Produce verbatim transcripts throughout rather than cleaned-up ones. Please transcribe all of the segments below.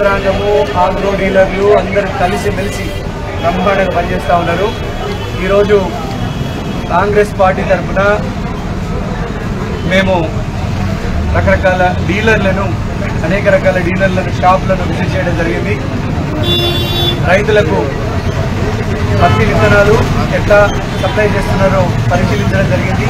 యంత్రాంగము agro డీలర్లు అందరూ కలిసి మెలిసి బ్రహ్మాండంగా పనిచేస్తూ ఉన్నారు. ఈరోజు కాంగ్రెస్ పార్టీ తరఫున మేము రకరకాల డీలర్లను అనేక రకాల డీలర్లను షాపులను విజిట్ చేయడం జరిగింది. రైతులకు పత్తి విత్తనాలు ఎట్లా సప్లై చేస్తున్నారో పరిశీలించడం జరిగింది.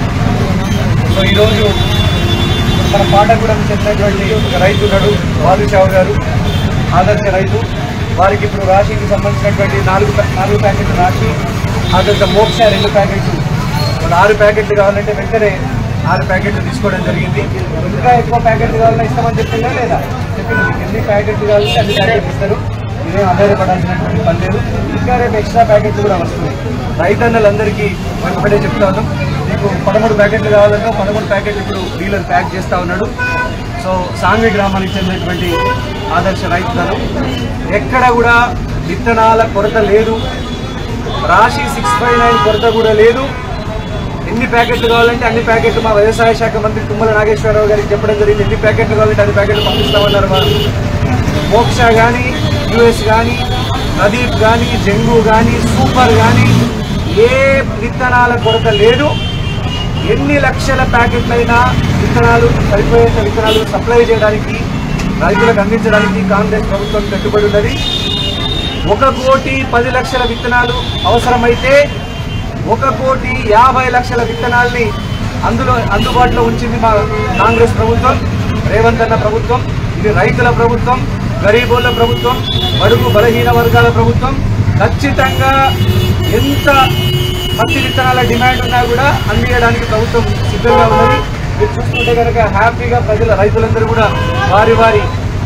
సో ఈరోజు మన పాటగూడెం చెందినటువంటి ఒక రైతు ఉన్నాడు, వాదుషావు గారు, ఆదర్శ రైతు. వారికి ఇప్పుడు రాశికి సంబంధించినటువంటి నాలుగు నాలుగు ప్యాకెట్లు రాశి, ఆ తర్వాత మోక్ష రెండు ప్యాకెట్లు, ఆరు ప్యాకెట్లు కావాలంటే వెంటనే ఆరు ప్యాకెట్లు తీసుకోవడం జరిగింది. ఇంకా ఎక్కువ ప్యాకెట్లు కావాలన్నా ఇస్తామని చెప్పిందా లేదా? చెప్పింది. ఎన్ని ప్యాకెట్లు కావాలంటే అన్ని ప్యాకెట్లు ఇస్తారు. ఇదేం ఆధారపడాల్సినటువంటి పని లేదు. ఇంకా రేపు ఎక్స్ట్రా ప్యాకెట్లు కూడా వస్తున్నాయి. రైతన్నలందరికీ ఒకటే చెప్తా ఉన్నాం, మీకు పదమూడు ప్యాకెట్లు కావాలంటే పదమూడు ప్యాకెట్లు ఇప్పుడు డీలర్ ప్యాక్ చేస్తూ ఉన్నాడు. సో సాంఘి గ్రామానికి చెందినటువంటి ఆదర్శ రైతులను ఎక్కడ కూడా విత్తనాల కొరత లేదు, రాశి సిక్స్ ఫైవ్ నైన్ కొరత కూడా లేదు. ఎన్ని ప్యాకెట్లు కావాలంటే అన్ని ప్యాకెట్లు మా వ్యవసాయ శాఖ మంత్రి తుమ్మల నాగేశ్వరరావు గారికి చెప్పడం జరిగింది. ఎన్ని ప్యాకెట్లు కావాలంటే అన్ని ప్యాకెట్లు పంపిస్తామన్నారు వారు. మోక్ష కానీ, యుఎస్ కానీ, ప్రదీప్ కానీ, జంగు కానీ, సూపర్ కానీ ఏ విత్తనాల కొరత లేదు. ఎన్ని లక్షల ప్యాకెట్లైనా విత్తనాలు సరిపోయేంత విత్తనాలు సప్లై చేయడానికి, రైతులకు అందించడానికి కాంగ్రెస్ ప్రభుత్వం కట్టుబడి ఉన్నది. ఒక కోటి పది లక్షల విత్తనాలు అవసరమైతే ఒక కోటి యాభై లక్షల విత్తనాల్ని అందులో అందుబాటులో ఉంచింది మా కాంగ్రెస్ ప్రభుత్వం, రేవంత్ అన్న ప్రభుత్వం. ఇది రైతుల ప్రభుత్వం, గరీబోళ్ల ప్రభుత్వం, బడుగు బలహీన వర్గాల ప్రభుత్వం. ఖచ్చితంగా ఎంత పత్తి విత్తనాల డిమాండ్ ఉన్నా కూడా అందించడానికి ప్రభుత్వం సిద్ధంగా ఉన్నది. మీరు చూసుకుంటే కనుక హ్యాపీగా ప్రజల రైతులందరూ కూడా వారి వారి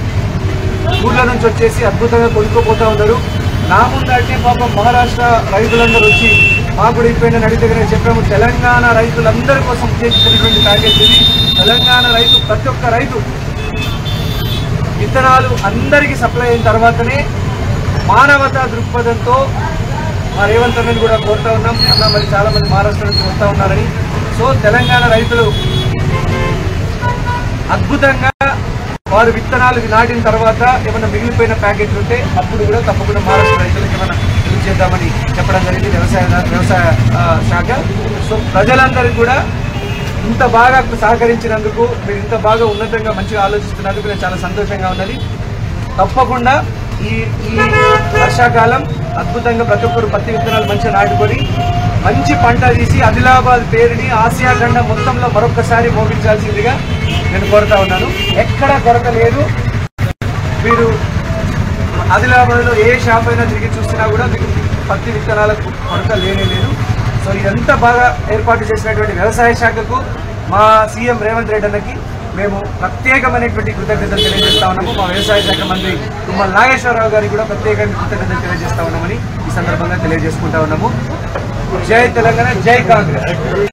ఊళ్ళ నుంచి వచ్చేసి అద్భుతంగా కొనుక్కోపోతూ ఉన్నారు. నా ముందంటే పాపం మహారాష్ట్ర రైతులందరూ వచ్చి మాకు కూడా అయిపోయిన అడిగితే చెప్పాము, తెలంగాణ రైతులందరి కోసం ఉద్దేశించినటువంటి ప్యాకేజ్ ఇది. తెలంగాణ రైతు ప్రతి ఒక్క రైతు విత్తనాలు అందరికీ సప్లై అయిన తర్వాతనే మానవతా దృక్పథంతో మా రేవంత్ అన్నని కూడా కోరుతా ఉన్నాం. అన్న మరి చాలా మంది మహారాష్ట్ర నుంచి వస్తూ ఉన్నారని. సో తెలంగాణ రైతులు అద్భుతంగా వారు విత్తనాలు నాటిన తర్వాత ఏమైనా మిగిలిపోయిన ప్యాకెట్లు ఉంటే అప్పుడు కూడా తప్పకుండా మహారాష్ట్ర రైతులకు ఏమైనా యూజ్ చేద్దామని చెప్పడం జరిగింది వ్యవసాయ వ్యవసాయ శాఖ. సో ప్రజలందరికీ కూడా ఇంత బాగా సహకరించినందుకు, మీరు ఇంత బాగా ఉన్నతంగా మంచిగా ఆలోచిస్తున్నందుకు నేను చాలా సంతోషంగా ఉన్నది. తప్పకుండా ఈ ఈ వర్షాకాలం అద్భుతంగా ప్రతి ఒక్కరు పత్తి విత్తనాలు మంచిగా నాటుకొని మంచి పంట తీసి ఆదిలాబాద్ పేరుని ఆసియా ఖండం మొత్తంలో మరొకసారి మోగించాల్సిందిగా నేను కోరుతా ఉన్నాను. ఎక్కడ కొరత లేదు. మీరు ఆదిలాబాద్లో ఏ షాప్ అయినా తిరిగి చూసినా కూడా మీకు పత్తి విత్తనాలకు కొరత లేనే లేదు. సో ఇదంతా బాగా ఏర్పాటు చేసినటువంటి వ్యవసాయ శాఖకు, మా సీఎం రేవంత్ రెడ్డి అన్నకి మేము ప్రత్యేకమైనటువంటి కృతజ్ఞతలు తెలియజేస్తా ఉన్నాము. మా వ్యవసాయ శాఖ మంత్రి తుమ్మల నాగేశ్వరరావు గారికి కూడా ప్రత్యేకంగా కృతజ్ఞతలు తెలియజేస్తా ఉన్నామని ఈ సందర్భంగా తెలియజేసుకుంటా ఉన్నాము. జై తెలంగాణ, జై కాంగ్రెస్.